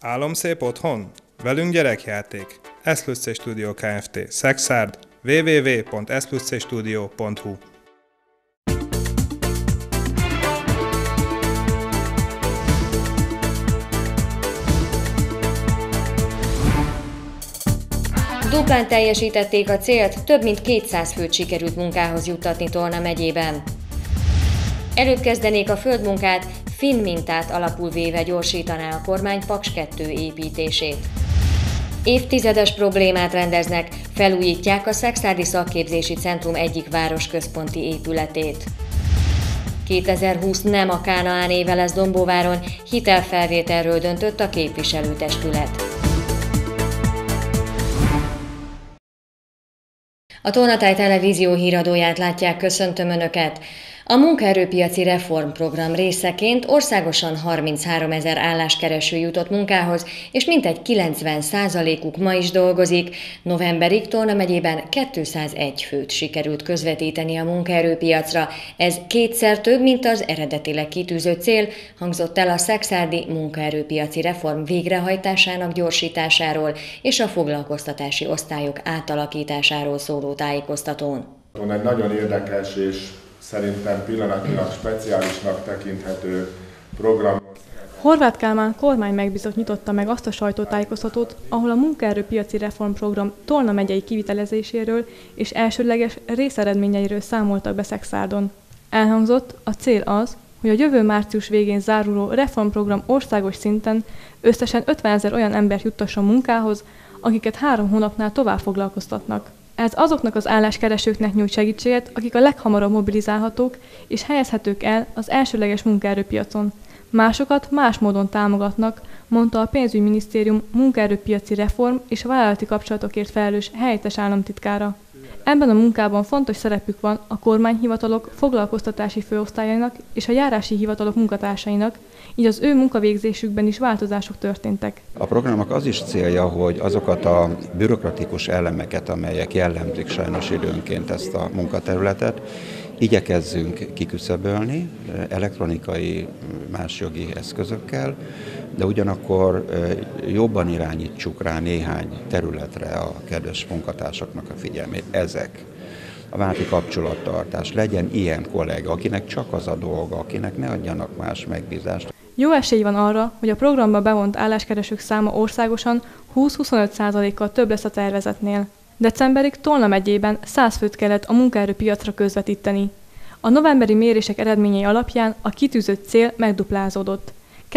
Álomszép otthon? Velünk gyerekjáték. S+C Studio Kft. Szexárd. www.s+cstudio.hu. Duplán teljesítették a célt, több mint 200 főt sikerült munkához juttatni Tolna megyében. Előbb kezdenék a földmunkát, finn mintát alapul véve gyorsítaná a kormány Paks 2 építését. Évtizedes problémát rendeznek, felújítják a Szexárdi Szakképzési Centrum egyik városközponti épületét. 2020 nem a Kánaán éve lesz Dombóváron, hitelfelvételről döntött a képviselőtestület. A Tolnatáj Televízió híradóját látják, köszöntöm Önöket! A munkaerőpiaci reformprogram részeként országosan 33 000 álláskereső jutott munkához, és mintegy 90%-uk ma is dolgozik. Novemberig Tolna megyében 201 főt sikerült közvetíteni a munkaerőpiacra. Ez kétszer több, mint az eredetileg kitűzött cél, hangzott el a szexárdi munkaerőpiaci reform végrehajtásának gyorsításáról és a foglalkoztatási osztályok átalakításáról szóló tájékoztatón. Egy nagyon érdekes és szerintem pillanatnyilag speciálisnak tekinthető program. Horváth Kálmán kormány megbízott nyitotta meg azt a sajtótájékoztatót, ahol a munkaerőpiaci reformprogram Tolna megyei kivitelezéséről és elsődleges részeredményeiről számoltak be Szexárdon. Elhangzott, a cél az, hogy a jövő március végén záruló reformprogram országos szinten összesen 50 000 olyan embert juttasson munkához, akiket 3 hónapnál tovább foglalkoztatnak. Ez azoknak az álláskeresőknek nyújt segítséget, akik a leghamarabb mobilizálhatók és helyezhetők el az elsődleges munkaerőpiacon. Másokat más módon támogatnak, mondta a Pénzügyminisztérium munkaerőpiaci reform és vállalati kapcsolatokért felelős helyettes államtitkára. Ebben a munkában fontos szerepük van a kormányhivatalok foglalkoztatási főosztályainak és a járási hivatalok munkatársainak, így az ő munkavégzésükben is változások történtek. A programnak az is célja, hogy azokat a bürokratikus elemeket, amelyek jellemzik sajnos időnként ezt a munkaterületet, igyekezzünk kiküszöbölni elektronikai más jogi eszközökkel, de ugyanakkor jobban irányítsuk rá néhány területre a kedves munkatársaknak a figyelmét. Ezek a vállalati kapcsolattartás, legyen ilyen kollega, akinek csak az a dolga, akinek ne adjanak más megbízást. Jó esély van arra, hogy a programba bevont álláskeresők száma országosan 20-25%-kal több lesz a tervezetnél. Decemberig Tolna megyében 100 főt kellett a munkaerőpiacra közvetíteni. A novemberi mérések eredményei alapján a kitűzött cél megduplázódott.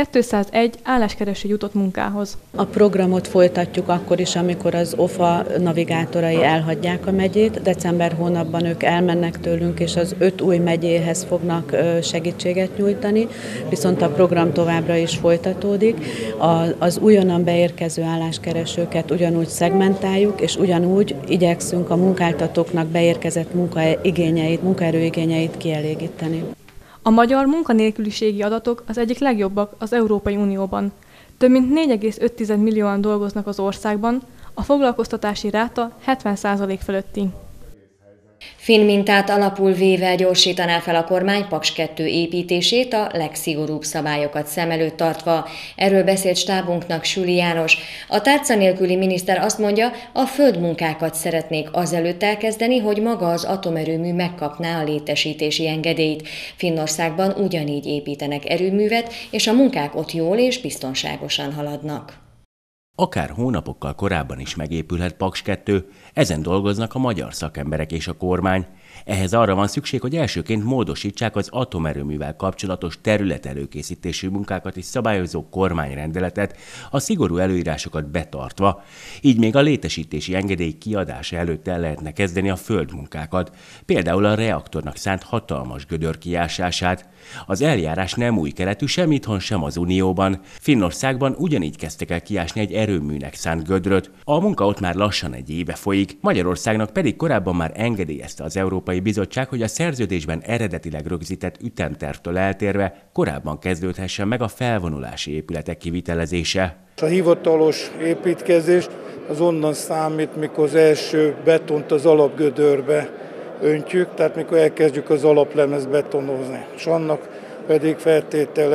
201 álláskereső jutott munkához. A programot folytatjuk akkor is, amikor az OFA navigátorai elhagyják a megyét. December hónapban ők elmennek tőlünk, és az 5 új megyéhez fognak segítséget nyújtani, viszont a program továbbra is folytatódik. Az újonnan beérkező álláskeresőket ugyanúgy szegmentáljuk, és ugyanúgy igyekszünk a munkáltatóknak beérkezett munkaerőigényeit kielégíteni. A magyar munkanélküliségi adatok az egyik legjobbak az Európai Unióban. Több mint 4,5 millióan dolgoznak az országban, a foglalkoztatási ráta 70% fölötti. Finn mintát alapul véve gyorsítaná fel a kormány Paks 2 építését a legszigorúbb szabályokat szem előtt tartva. Erről beszélt stábunknak Süli János. A tárca nélküli miniszter azt mondja, a földmunkákat szeretnék azelőtt elkezdeni, hogy maga az atomerőmű megkapná a létesítési engedélyt. Finnországban ugyanígy építenek erőművet, és a munkák ott jól és biztonságosan haladnak. Akár hónapokkal korábban is megépülhet Paks 2, ezen dolgoznak a magyar szakemberek és a kormány. Ehhez arra van szükség, hogy elsőként módosítsák az atomerőművel kapcsolatos területelőkészítésű munkákat is szabályozó kormányrendeletet, a szigorú előírásokat betartva. Így még a létesítési engedély kiadása előtt el lehetne kezdeni a földmunkákat, például a reaktornak szánt hatalmas gödör kiásását. Az eljárás nem új keletű sem itthon, sem az Unióban. Finnországban ugyanígy kezdtek el kiásni egy erőműnek szánt gödröt. A munka ott már lassan egy éve folyik, Magyarországnak pedig korábban már engedélyezte az Európai Bizottság, hogy a szerződésben eredetileg rögzített ütemtervtől eltérve korábban kezdődhessen meg a felvonulási épületek kivitelezése. A hivatalos építkezés az onnan számít, mikor az első betont az alapgödörbe öntjük, tehát mikor elkezdjük az alaplemezt betonozni. És annak pedig feltétele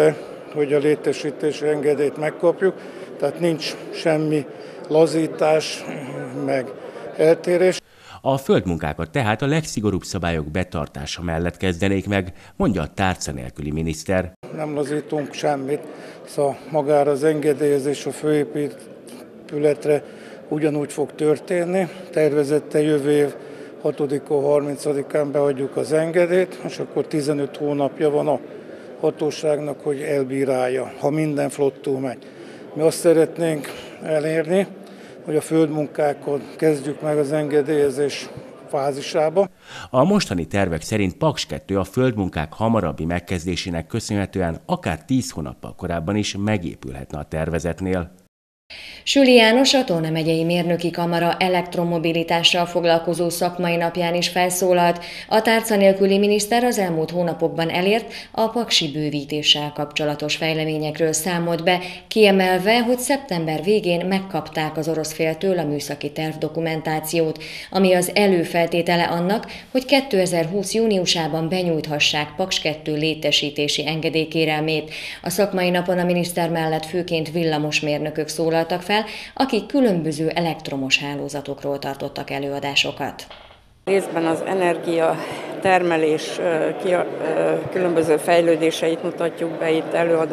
hogy a létesítési engedélyt megkapjuk, tehát nincs semmi lazítás, meg eltérés. A földmunkákat tehát a legszigorúbb szabályok betartása mellett kezdenék meg, mondja a tárca nélküli miniszter. Nem lazítunk semmit, szóval magára az engedélyezés a főépületre ugyanúgy fog történni. Tervezette jövő év 6-30-án beadjuk az engedélyt, és akkor 15 hónapja van a hatóságnak, hogy elbírálja, ha minden flottul megy. Mi azt szeretnénk elérni, hogy a földmunkákon kezdjük meg az engedélyezés fázisába. A mostani tervek szerint Paks 2 a földmunkák hamarabbi megkezdésének köszönhetően akár 10 hónappal korábban is megépülhetne a tervezetnél. Süli János, a Tolna megyei mérnöki kamara elektromobilitással foglalkozó szakmai napján is felszólalt. A tárca nélküli miniszter az elmúlt hónapokban elért a paksi bővítéssel kapcsolatos fejleményekről számolt be, kiemelve, hogy szeptember végén megkapták az orosz féltől a műszaki tervdokumentációt, ami az előfeltétele annak, hogy 2020. júniusában benyújthassák Paks 2 létesítési engedélykérelmét. A szakmai napon a miniszter mellett főként villamosmérnökök szólaltak fel, akik különböző elektromos hálózatokról tartottak előadásokat. Részben az energia termelés különböző fejlődéseit mutatjuk be itt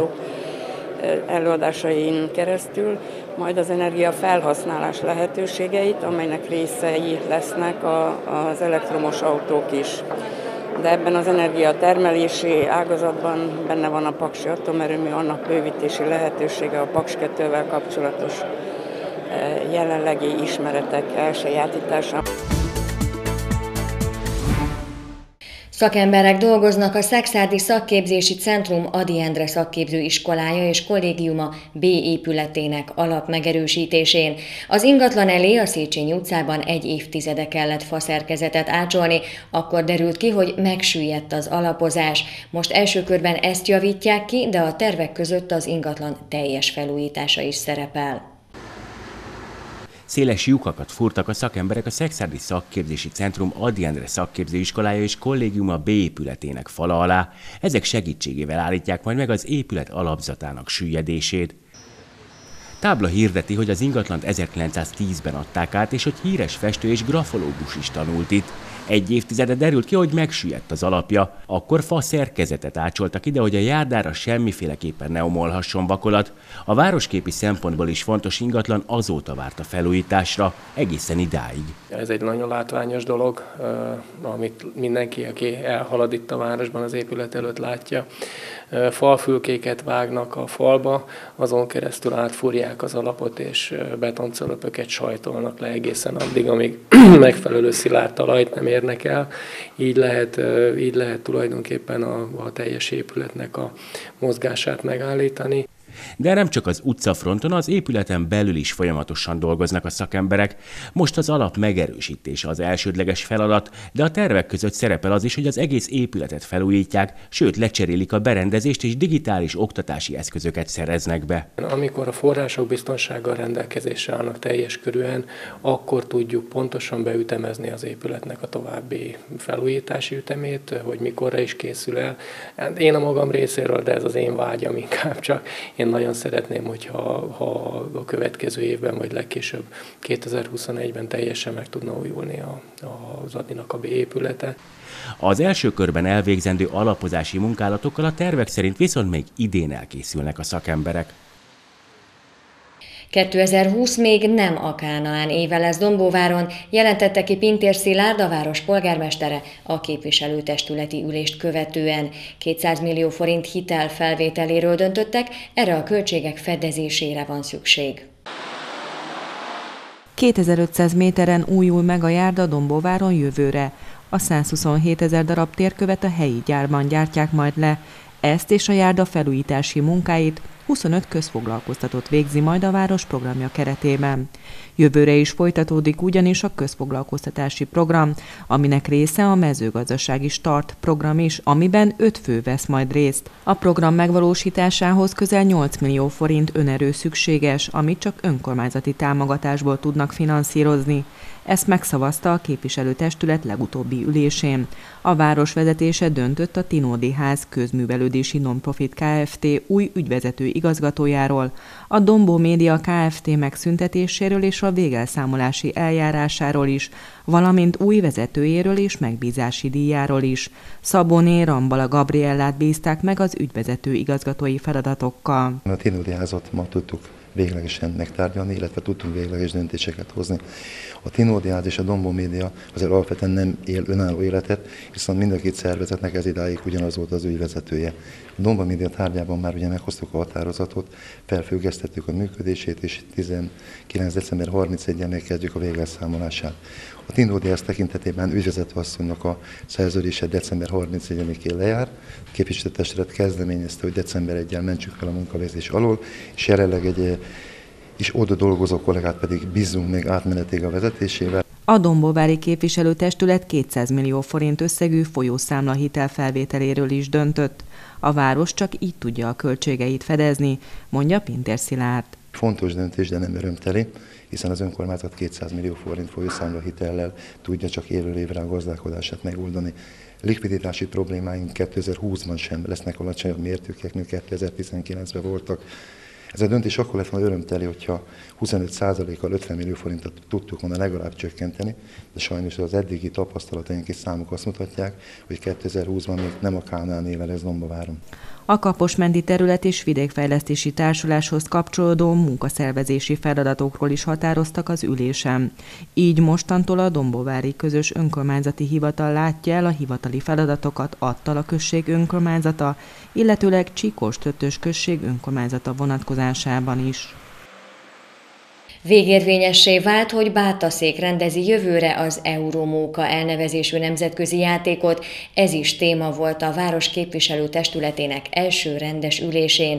előadásain keresztül, majd az energia felhasználás lehetőségeit, amelynek részei lesznek az elektromos autók is. De ebben az energiatermelési ágazatban benne van a paksi atomerőmű, annak bővítési lehetősége, a Paks 2-vel kapcsolatos jelenlegi ismeretek elsajátítása. Szakemberek dolgoznak a Szekszárdi Szakképzési Centrum Ady Endre szakképzőiskolája és kollégiuma B épületének alapmegerősítésén. Az ingatlan elé a Széchenyi utcában 1 évtizede kellett faszerkezetet ácsolni, akkor derült ki, hogy megsüllyedt az alapozás. Most első körben ezt javítják ki, de a tervek között az ingatlan teljes felújítása is szerepel. Széles lyukakat fúrtak a szakemberek a Szekszárdi Szakképzési Centrum Ady Endre szakképzőiskolája és kollégiuma B épületének fala alá. Ezek segítségével állítják majd meg az épület alapzatának süllyedését. Tábla hirdeti, hogy az ingatlant 1910-ben adták át, és hogy híres festő és grafológus is tanult itt. 1 évtizede derült ki, hogy megsüllyedt az alapja. Akkor fa szerkezetet ácsoltak ide, hogy a járdára semmiféleképpen ne omolhasson vakolat. A városképi szempontból is fontos ingatlan azóta várt a felújításra, egészen idáig. Ez egy nagyon látványos dolog, amit mindenki, aki elhalad itt a városban, az épület előtt látja. Falfülkéket vágnak a falba, azon keresztül átfúrják az alapot, és betoncölöpöket sajtolnak le egészen addig, amíg megfelelő szilárd talajt nem érnek el. Így lehet tulajdonképpen a teljes épületnek a mozgását megállítani. De nem csak az utcafronton, az épületen belül is folyamatosan dolgoznak a szakemberek. Most az alap megerősítése az elsődleges feladat, de a tervek között szerepel az is, hogy az egész épületet felújítják, sőt lecserélik a berendezést és digitális oktatási eszközöket szereznek be. Amikor a források biztonsággal rendelkezésre állnak teljes körűen, akkor tudjuk pontosan beütemezni az épületnek a további felújítási ütemét, hogy mikorra is készül el. Én a magam részéről, de ez az én vágyam inkább csak. Én nagyon szeretném, hogyha a következő évben, vagy legkésőbb 2021-ben teljesen meg tudna újulni az Adynak a B épülete. Az első körben elvégzendő alapozási munkálatokkal a tervek szerint viszont még idén elkészülnek a szakemberek. 2020 még nem a Kánaán éve lesz Dombóváron, jelentette ki Pintér Szilárd, a város polgármestere a képviselőtestületi ülést követően. 200 millió forint hitel felvételéről döntöttek, erre a költségek fedezésére van szükség. 2500 méteren újul meg a járda Dombóváron jövőre. A 127 000 darab térkövet a helyi gyárban gyártják majd le. Ezt és a járda felújítási munkáit 25 közfoglalkoztatót végzi majd a város programja keretében. Jövőre is folytatódik ugyanis a közfoglalkoztatási program, aminek része a mezőgazdasági Start program is, amiben 5 fő vesz majd részt. A program megvalósításához közel 8 millió forint önerő szükséges, amit csak önkormányzati támogatásból tudnak finanszírozni. Ezt megszavazta a képviselőtestület legutóbbi ülésén. A város vezetése döntött a Tinódi Ház közművelődési non-profit Kft. Új ügyvezető igazgatójáról, a Dombó Média Kft. Megszüntetéséről és a végelszámolási eljárásáról is, valamint új vezetőjéről és megbízási díjáról is. Szabóné Rambala Gabriellát bízták meg az ügyvezető igazgatói feladatokkal. A Tinódi Házat ma tudtuk véglegesen megtárgyalni, illetve tudtunk végleges döntéseket hozni. A Tinódi Ház és a Dombó Média azért alapvetően nem él önálló életet, viszont mind a két szervezetnek ez idáig ugyanaz volt az ügyvezetője. A Dombó Média tárgyában már ugye meghoztuk a határozatot, felfüggesztettük a működését, és 19. december 31-én kezdjük a végelszámolását. A Tinódi Ház tekintetében ügyvezető asszonynak a szerződése december 31-én lejár. A képviselőtestület kezdeményezte, hogy december 1-jel mentsük el a munkavégzés alól, és jelenleg egy is oda dolgozó kollégát pedig bízunk még átmenetig a vezetésével. A Dombóvári képviselőtestület 200 millió forint összegű folyószámla hitelfelvételéről is döntött. A város csak így tudja a költségeit fedezni, mondja Pintér Szilárd. Fontos döntés, de nem örömteli, hiszen az önkormányzat 200 millió forint folyószámla hitellel tudja csak évről évre a gazdálkodását megoldani. Likviditási problémáink 2020-ban sem lesznek alacsonyabb mértékek, mint 2019-ben voltak. Ez a döntés akkor lett volna örömteli, hogyha 25%-kal 50 millió forintot tudtuk volna legalább csökkenteni, de sajnos az eddigi tapasztalataink és számok azt mutatják, hogy 2020-ban még nem a Kánál néven lesz Dombováron. A Kaposmenti Terület és Vidékfejlesztési Társuláshoz kapcsolódó munkaszervezési feladatokról is határoztak az ülésen. Így mostantól a Dombóvári Közös Önkormányzati Hivatal látja el a hivatali feladatokat Attala község önkormányzata, illetőleg Csíkos-Töttös község önkormányzata vonatkozásában is. Végérvényessé vált, hogy Bátaszék rendezi jövőre az Euromóka elnevezésű nemzetközi játékot. Ez is téma volt a város képviselőtestületének első rendes ülésén.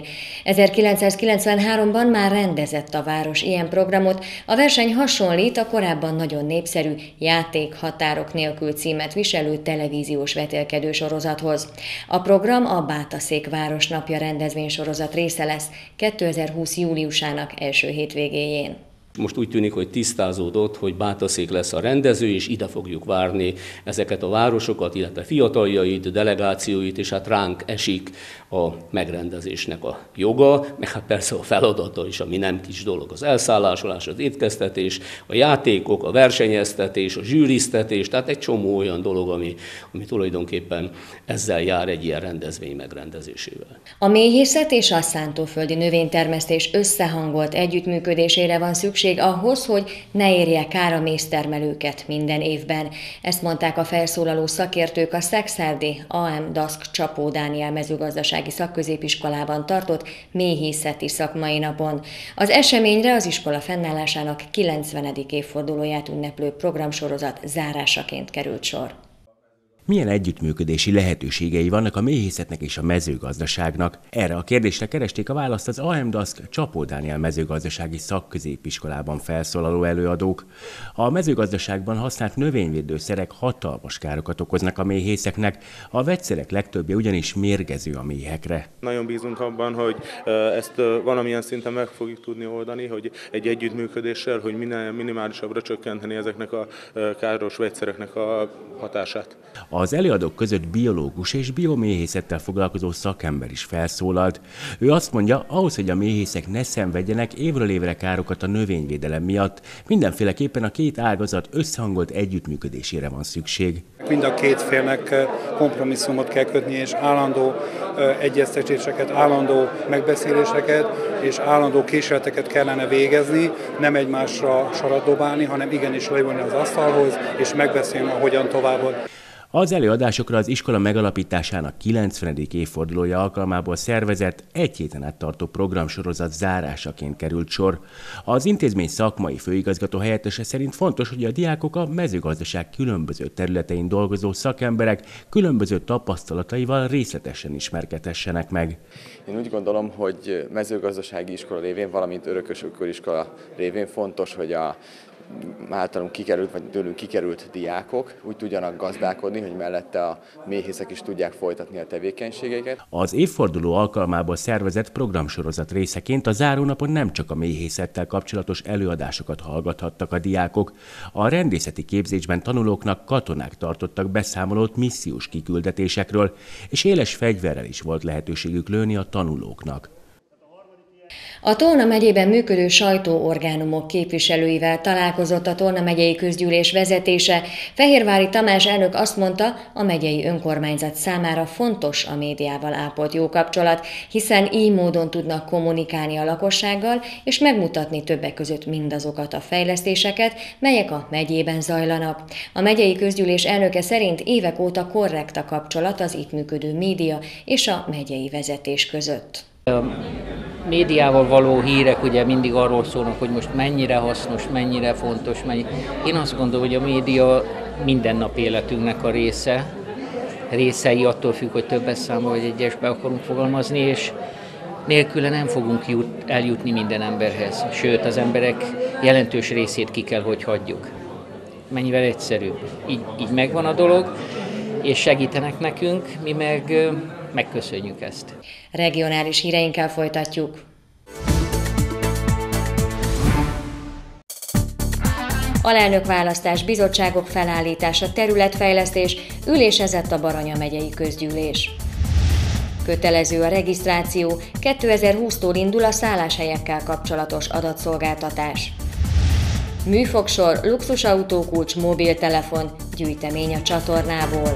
1993-ban már rendezett a város ilyen programot. A verseny hasonlít a korábban nagyon népszerű Játék határok nélkül címet viselő televíziós vetélkedő sorozathoz. A program a Bátaszék Városnapja rendezvénysorozat része lesz 2020. júliusának első hétvégéjén. Most úgy tűnik, hogy tisztázódott, hogy Bátaszék lesz a rendező, és ide fogjuk várni ezeket a városokat, illetve fiataljait, delegációit, és hát ránk esik a megrendezésnek a joga, meg hát persze a feladata is, ami nem kis dolog, az elszállásolás, az étkeztetés, a játékok, a versenyeztetés, a zsűriztetés, tehát egy csomó olyan dolog, ami tulajdonképpen ezzel jár egy ilyen rendezvény megrendezésével. A méhészet és a szántóföldi növénytermesztés összehangolt együttműködésére van szükség ahhoz, hogy ne érje kár a méztermelőket minden évben. Ezt mondták a felszólaló szakértők a szekszárdi AM-DASK Csapó Dániel mezőgazdasági szakközépiskolában tartott méhészeti szakmai napon. Az eseményre az iskola fennállásának 90. évfordulóját ünneplő programsorozat zárásaként került sor. Milyen együttműködési lehetőségei vannak a méhészetnek és a mezőgazdaságnak? Erre a kérdésre keresték a választ az AM-DASK Csapó Dániel mezőgazdasági szakközépiskolában felszólaló előadók. A mezőgazdaságban használt növényvédőszerek hatalmas károkat okoznak a méhészeknek, a vegyszerek legtöbbje ugyanis mérgező a méhekre. Nagyon bízunk abban, hogy ezt valamilyen szinten meg fogjuk tudni oldani, hogy egy együttműködéssel, hogy minimálisabbra csökkenteni ezeknek a káros vegyszereknek a hatását. Az előadók között biológus és bioméhészettel foglalkozó szakember is felszólalt. Ő azt mondja, ahhoz, hogy a méhészek ne szenvedjenek évről évre károkat a növényvédelem miatt, mindenféleképpen a két ágazat összehangolt együttműködésére van szükség. Mind a két félnek kompromisszumot kell kötni, és állandó egyeztetéseket, állandó megbeszéléseket és állandó kísérleteket kellene végezni, nem egymásra sarat dobálni, hanem igenis leülni az asztalhoz és megbeszélni, hogyan tovább. Az előadásokra az iskola megalapításának 90. évfordulója alkalmából szervezett egy héten át tartó programsorozat zárásaként került sor. Az intézmény szakmai főigazgató helyettese szerint fontos, hogy a diákok a mezőgazdaság különböző területein dolgozó szakemberek különböző tapasztalataival részletesen ismerkedhessenek meg. Én úgy gondolom, hogy mezőgazdasági iskola révén, valamint örökösiskola révén fontos, hogy a általunk kikerült, vagy tőlünk kikerült diákok úgy tudjanak gazdálkodni, hogy mellette a méhészek is tudják folytatni a tevékenységeket. Az évforduló alkalmából szervezett programsorozat részeként a zárónapon nem csak a méhészettel kapcsolatos előadásokat hallgathattak a diákok. A rendészeti képzésben tanulóknak katonák tartottak beszámolót missziós kiküldetésekről, és éles fegyverrel is volt lehetőségük lőni a tanulóknak. A Tolna megyében működő sajtóorgánumok képviselőivel találkozott a Tolna megyei közgyűlés vezetése. Fehérvári Tamás elnök azt mondta, a megyei önkormányzat számára fontos a médiával ápolt jó kapcsolat, hiszen így módon tudnak kommunikálni a lakossággal, és megmutatni többek között mindazokat a fejlesztéseket, melyek a megyében zajlanak. A megyei közgyűlés elnöke szerint évek óta korrekt a kapcsolat az itt működő média és a megyei vezetés között. A médiával való hírek ugye mindig arról szólnak, hogy most mennyire hasznos, mennyire fontos. Én azt gondolom, hogy a média mindennap életünknek a részei attól függ, hogy többes számba vagy egyesbe akarunk fogalmazni, és nélküle nem fogunk eljutni minden emberhez. Sőt, az emberek jelentős részét ki kell, hogy hagyjuk. Mennyivel egyszerűbb. Így megvan a dolog, és segítenek nekünk, mi meg megköszönjük ezt. Regionális híreinkkel folytatjuk. Alelnökválasztás, bizottságok felállítása, területfejlesztés, ülésezett a Baranya megyei közgyűlés. Kötelező a regisztráció, 2020-tól indul a szálláshelyekkel kapcsolatos adatszolgáltatás. Műfogsor, luxusautókulcs, mobiltelefon, gyűjtemény a csatornából.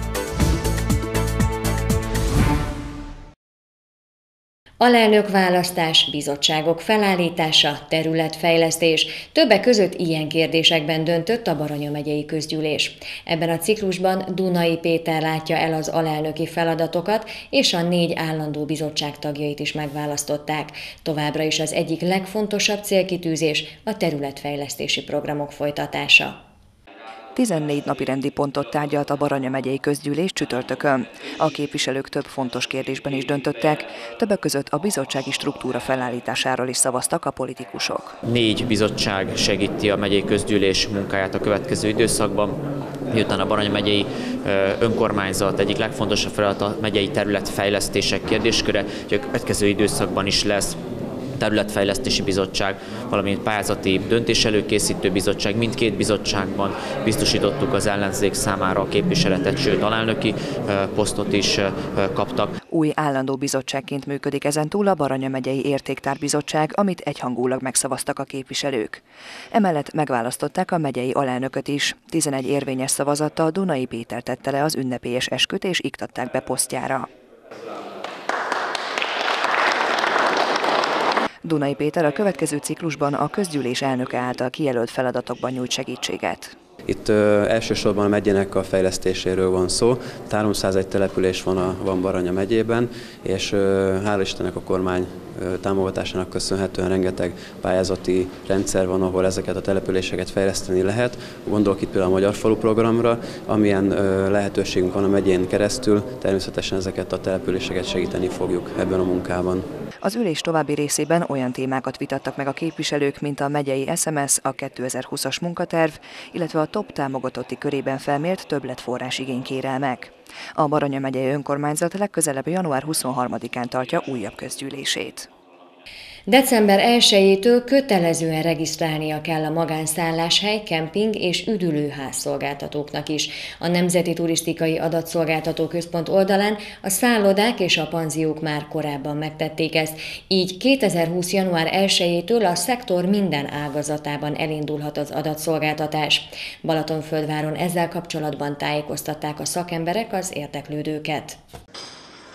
Alelnökválasztás, bizottságok felállítása, területfejlesztés. Többek között ilyen kérdésekben döntött a Baranya megyei közgyűlés. Ebben a ciklusban Dunai Péter látja el az alelnöki feladatokat, és a 4 állandó bizottság tagjait is megválasztották. Továbbra is az egyik legfontosabb célkitűzés a területfejlesztési programok folytatása. 14 napirendi pontot tárgyalt a Baranya megyei közgyűlés csütörtökön. A képviselők több fontos kérdésben is döntöttek, többek között a bizottsági struktúra felállításáról is szavaztak a politikusok. 4 bizottság segíti a megyei közgyűlés munkáját a következő időszakban, miután a Baranya megyei önkormányzat egyik legfontosabb feladat a megyei területfejlesztések kérdésköre, hogy a következő időszakban is lesz területfejlesztési bizottság, valamint pályázati döntéselőkészítő bizottság. Mindkét bizottságban biztosítottuk az ellenzék számára a képviseletet, sőt alelnöki posztot is kaptak. Új állandó bizottságként működik ezentúl a Baranya megyei értéktárbizottság, amit egyhangulag megszavaztak a képviselők. Emellett megválasztották a megyei alelnököt is. 11 érvényes szavazattal Dunai Péter tette le az ünnepélyes esküt és iktatták be posztjára. Dunai Péter a következő ciklusban a közgyűlés elnöke által kijelölt feladatokban nyújt segítséget. Itt elsősorban a megyének a fejlesztéséről van szó. 301 település van Baranya megyében, és hál' Istennek a kormány támogatásának köszönhetően rengeteg pályázati rendszer van, ahol ezeket a településeket fejleszteni lehet. Gondolok itt például a Magyar Falu programra, amilyen lehetőségünk van a megyén keresztül, természetesen ezeket a településeket segíteni fogjuk ebben a munkában. Az ülés további részében olyan témákat vitattak meg a képviselők, mint a megyei SMS, a 2020-as munkaterv, illetve a TOP támogatotti körében felmért többletforrás igénykérelmek. A Baranya megyei önkormányzat legközelebb január 23-án tartja újabb közgyűlését. December 1-től kötelezően regisztrálnia kell a magánszálláshely, kemping és üdülőház szolgáltatóknak is. A Nemzeti Turisztikai Adatszolgáltató Központ oldalán a szállodák és a panziók már korábban megtették ezt, így 2020. január 1-től a szektor minden ágazatában elindulhat az adatszolgáltatás. Balatonföldváron ezzel kapcsolatban tájékoztatták a szakemberek az érdeklődőket.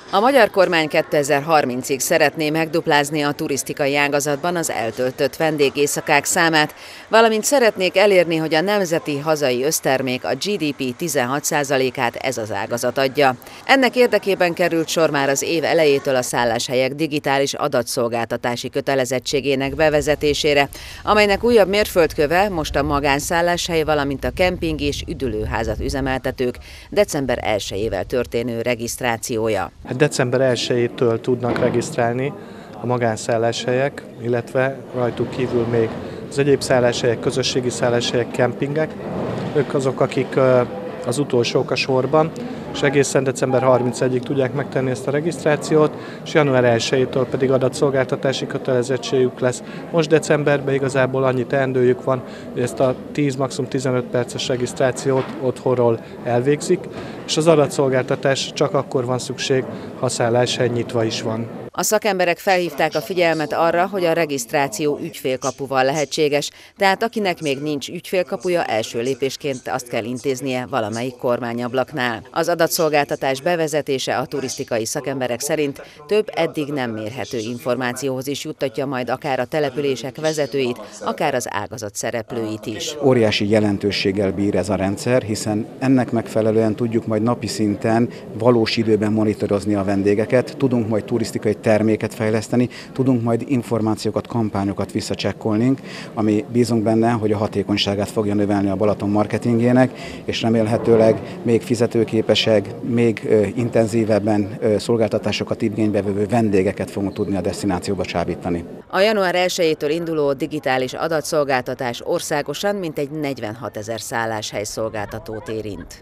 A magyar kormány 2030-ig szeretné megduplázni a turisztikai ágazatban az eltöltött vendégészakák számát, valamint szeretnék elérni, hogy a nemzeti hazai össztermék a GDP 16%-át ez az ágazat adja. Ennek érdekében került sor már az év elejétől a szálláshelyek digitális adatszolgáltatási kötelezettségének bevezetésére, amelynek újabb mérföldköve most a magánszálláshely, valamint a kemping és üdülőházat üzemeltetők december 1-ével történő regisztrációja. December 1-től tudnak regisztrálni a magánszálláshelyek, illetve rajtuk kívül még az egyéb szálláshelyek, közösségi szálláshelyek, kempingek. Ők azok, akik az utolsók a sorban, és egészen december 31-ig tudják megtenni ezt a regisztrációt, és január 1-től pedig adatszolgáltatási kötelezettségük lesz. Most decemberben igazából annyi teendőjük van, hogy ezt a 10, maximum 15 perces regisztrációt otthonról elvégzik, és az adatszolgáltatás csak akkor van szükség, ha a szálláshely nyitva is van. A szakemberek felhívták a figyelmet arra, hogy a regisztráció ügyfélkapuval lehetséges, tehát akinek még nincs ügyfélkapuja, első lépésként azt kell intéznie valamelyik kormányablaknál. Az adatszolgáltatás bevezetése a turisztikai szakemberek szerint több eddig nem mérhető információhoz is juttatja majd akár a települések vezetőit, akár az ágazat szereplőit is. Óriási jelentőséggel bír ez a rendszer, hiszen ennek megfelelően tudjuk majd napi szinten valós időben monitorozni a vendégeket, tudunk majd turisztikai terméket fejleszteni, tudunk majd információkat, kampányokat visszacsekkolni, ami bízunk benne, hogy a hatékonyságát fogja növelni a Balaton marketingjének, és remélhetőleg még fizetőképesek, még intenzívebben szolgáltatásokat igénybe vevő vendégeket fogunk tudni a desztinációba csábítani. A január 1-től induló digitális adatszolgáltatás országosan mintegy 46 000 szálláshely szolgáltatót érint.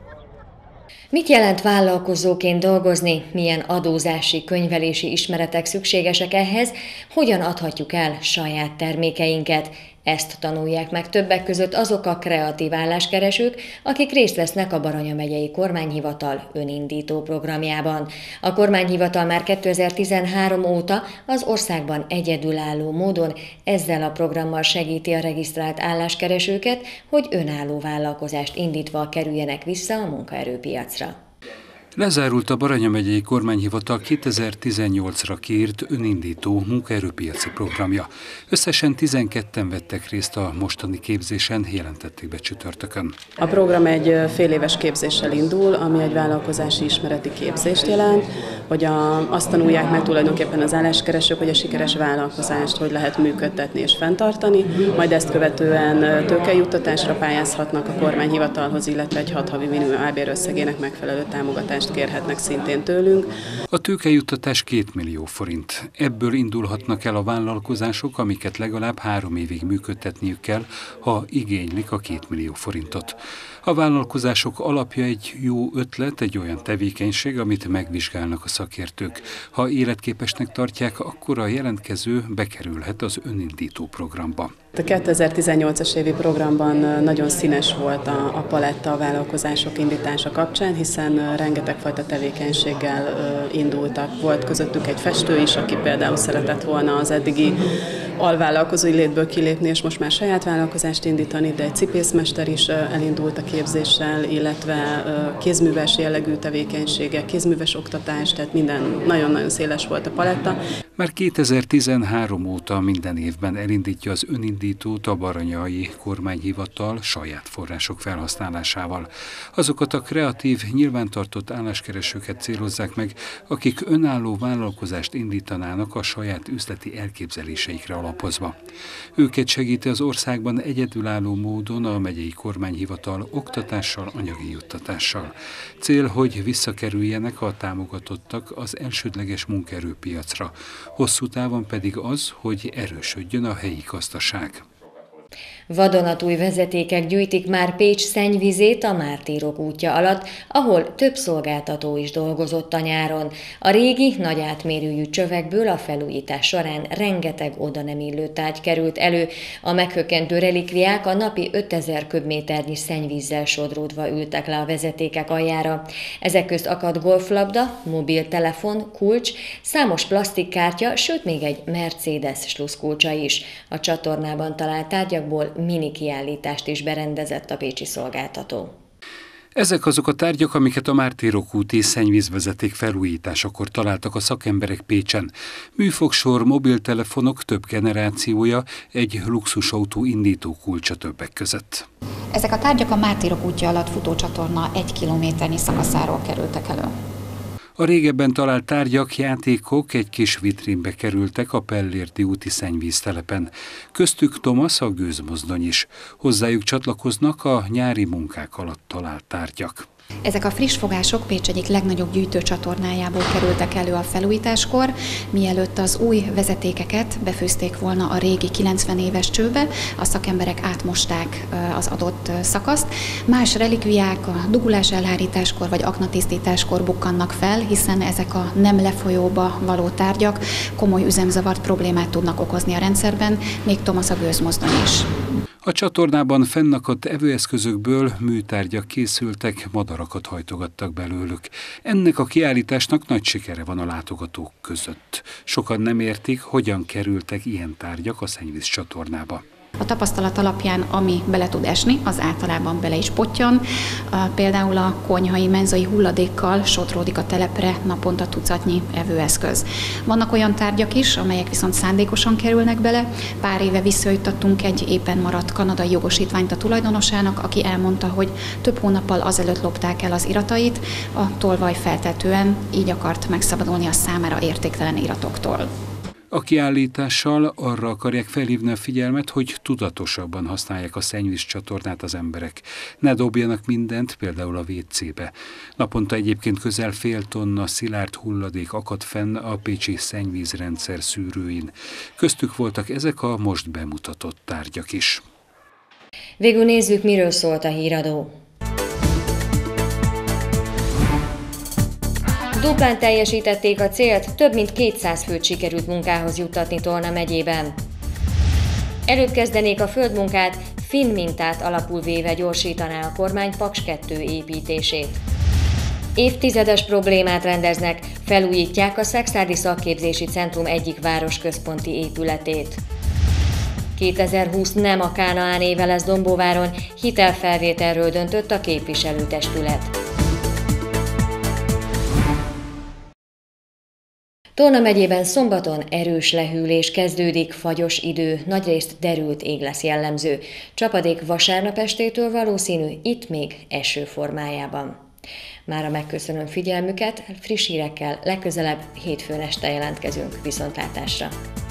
Mit jelent vállalkozóként dolgozni, milyen adózási, könyvelési ismeretek szükségesek ehhez, hogyan adhatjuk el saját termékeinket? Ezt tanulják meg többek között azok a kreatív álláskeresők, akik részt vesznek a Baranya megyei kormányhivatal önindító programjában. A kormányhivatal már 2013 óta az országban egyedülálló módon ezzel a programmal segíti a regisztrált álláskeresőket, hogy önálló vállalkozást indítva kerüljenek vissza a munkaerőpiacra. Lezárult a Baranya megyei kormányhivatal 2018-ra kiírt önindító munkaerőpiaci programja. Összesen 12-en vettek részt a mostani képzésen, jelentették be csütörtökön. A program egy féléves képzéssel indul, ami egy vállalkozási ismereti képzést jelent, hogy azt tanulják meg tulajdonképpen az álláskeresők, hogy a sikeres vállalkozást hogy lehet működtetni és fenntartani, majd ezt követően tőkejuttatásra pályázhatnak a kormányhivatalhoz, illetve egy 6 havi minimum albérösszegének megfelelő támogatást kérhetnek szintén tőlünk. A tőkejuttatás 2 millió forint. Ebből indulhatnak el a vállalkozások, amiket legalább 3 évig működtetniük kell, ha igénylik a 2 millió forintot. A vállalkozások alapja egy jó ötlet, egy olyan tevékenység, amit megvizsgálnak a szakértők. Ha életképesnek tartják, akkor a jelentkező bekerülhet az önindító programba. A 2018-as évi programban nagyon színes volt a paletta a vállalkozások indítása kapcsán, hiszen rengeteg fajta tevékenységgel indultak. Volt közöttük egy festő is, aki például szeretett volna az eddigi alvállalkozói létből kilépni, és most már saját vállalkozást indítani, de egy cipészmester is elindult a képzéssel, illetve kézműves jellegű tevékenységek, kézműves oktatás, tehát minden nagyon-nagyon széles volt a paletta. Már 2013 óta minden évben elindítja az önindítót a baranyai kormányhivatal saját források felhasználásával. Azokat a kreatív, nyilvántartott álláskeresőket célozzák meg, akik önálló vállalkozást indítanának a saját üzleti elképzeléseikre alapozva. Őket segíti az országban egyedülálló módon a megyei kormányhivatal oktatással, anyagi juttatással. Cél, hogy visszakerüljenek a támogatottak az elsődleges munkaerőpiacra. Hosszú távon pedig az, hogy erősödjön a helyi gazdaság. Vadonatúj vezetékek gyűjtik már Pécs szennyvizét a Mártírok útja alatt, ahol több szolgáltató is dolgozott a nyáron. A régi, nagy átmérőjű csövekből a felújítás során rengeteg oda nem illő tárgy került elő. A meghökkentő relikviák a napi 5000 köbméternyi szennyvízzel sodródva ültek le a vezetékek aljára. Ezek közt akadt golflabda, mobiltelefon, kulcs, számos plastikkártya, sőt még egy Mercedes sluszkulcsa is. A csatornában talált tárgyakból mini kiállítást is berendezett a pécsi szolgáltató. Ezek azok a tárgyak, amiket a Mártírok úti szennyvízvezeték felújításakor találtak a szakemberek Pécsen. Műfogsor, mobiltelefonok több generációja, egy luxusautó indító kulcsa többek között. Ezek a tárgyak a Mártírok útja alatt futó csatorna 1 kilométernyi szakaszáról kerültek elő. A régebben talált tárgyak, játékok egy kis vitrínbe kerültek a Pellérti úti szennyvíztelepen. Köztük Thomas, a gőzmozdony is. Hozzájuk csatlakoznak a nyári munkák alatt talált tárgyak. Ezek a friss fogások Pécs egyik legnagyobb gyűjtőcsatornájából kerültek elő a felújításkor, mielőtt az új vezetékeket befőzték volna a régi 90 éves csőbe, a szakemberek átmosták az adott szakaszt. Más relikviák a dugulás elhárításkor vagy aknatisztításkor bukkannak fel, hiszen ezek a nem lefolyóba való tárgyak komoly üzemzavart, problémát tudnak okozni a rendszerben, még Thomas a gőzmozdony is. A csatornában fennakadt evőeszközökből műtárgyak készültek, madarakat hajtogattak belőlük. Ennek a kiállításnak nagy sikere van a látogatók között. Sokan nem értik, hogyan kerültek ilyen tárgyak a szennyvíz csatornába. A tapasztalat alapján, ami bele tud esni, az általában bele is pottyan. Például a konyhai, menzai hulladékkal sodródik a telepre naponta tucatnyi evőeszköz. Vannak olyan tárgyak is, amelyek viszont szándékosan kerülnek bele. Pár éve visszajuttattunk egy éppen maradt kanadai jogosítványt a tulajdonosának, aki elmondta, hogy több hónappal azelőtt lopták el az iratait, a tolvaj feltetően így akart megszabadulni a számára értéktelen iratoktól. A kiállítással arra akarják felhívni a figyelmet, hogy tudatosabban használják a szennyvízcsatornát az emberek. Ne dobjanak mindent, például a WC-be. Naponta egyébként közel fél tonna szilárd hulladék akad fenn a pécsi szennyvízrendszer szűrőin. Köztük voltak ezek a most bemutatott tárgyak is. Végül nézzük, miről szólt a híradó. Duplán teljesítették a célt, több mint 200 főt sikerült munkához juttatni Tolna megyében. Előbb kezdenék a földmunkát, finn mintát alapul véve gyorsítaná a kormány Paks 2 építését. Évtizedes problémát rendeznek, felújítják a Szekszárdi Szakképzési Centrum egyik városközponti épületét. 2020 nem a Kánaán éve lesz Dombóváron, hitelfelvételről döntött a képviselőtestület. Tolna megyében szombaton erős lehűlés kezdődik, fagyos idő, nagyrészt derült ég lesz jellemző. Csapadék vasárnap estétől valószínű, itt még eső formájában. Mára megköszönöm figyelmüket, friss hírekkel legközelebb hétfőn este jelentkezünk. Viszontlátásra!